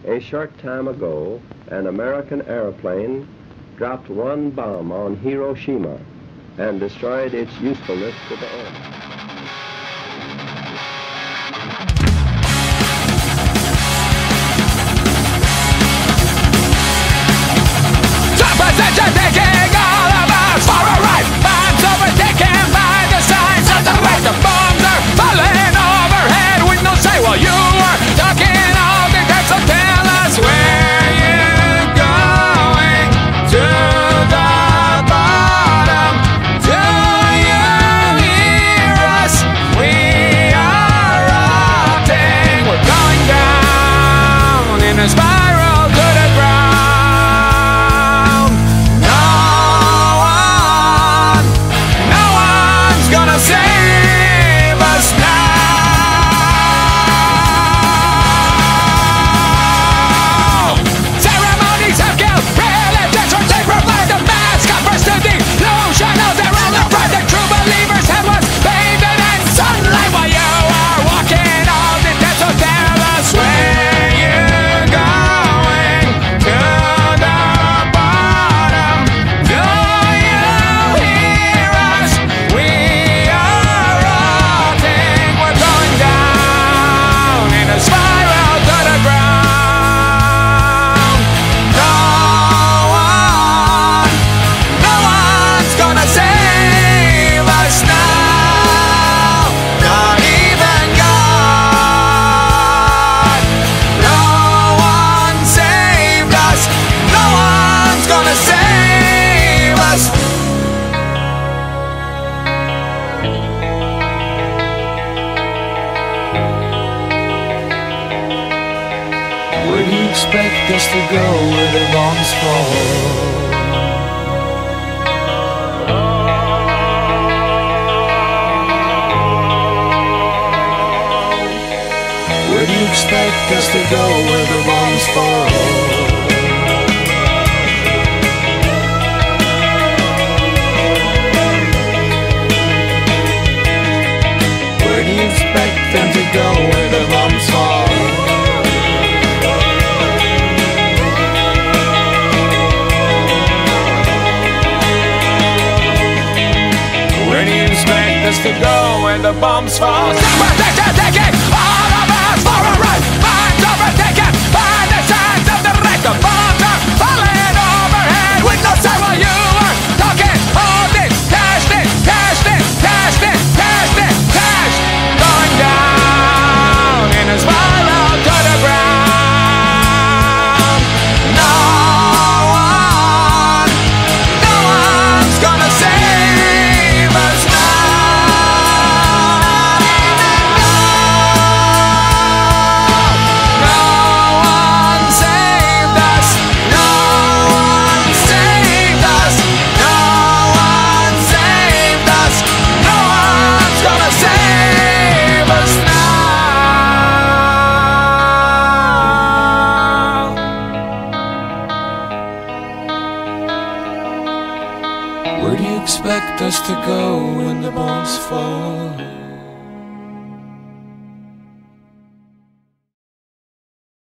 A short time ago, an American airplane dropped one bomb on Hiroshima and destroyed its usefulness to the end. Superstition taking all of us for a ride. Minds overtaken by the signs of the way. The bombs are falling overhead with no say while you are talking all the time. So tell us where you're going to the bottom. Do you hear us? We are rotting. We're going down in a spiral to the ground. Gonna save us now. Ceremonies have killed religions, or they provide the mask offers to delusionals. They're on the front. The true believers have lost bathed in sunlight while you are walking all the time. So tell us where you're going to the bottom. Do you hear us? We a spiral to the ground. No one's gonna save us now. Not even God. No one saved us. No one's gonna save us. Where do you expect us to go where the bombs fall? Where do you expect us to go where the bombs fall? Where do you expect them to go where the bombs fall? Where do you expect us to go when the bombs fall? Superstition taking all of us for a ride. Minds overtaken by the signs of the right. The bombs are falling overhead with no sign while you are talking all this. Testing, testing, testing, testing, test. Going down in a spiral to the ground. No one's gonna save us now. No one saved us. No one saved us. No one saved us. No one's gonna save us now. Where do you expect us to go when the bombs fall?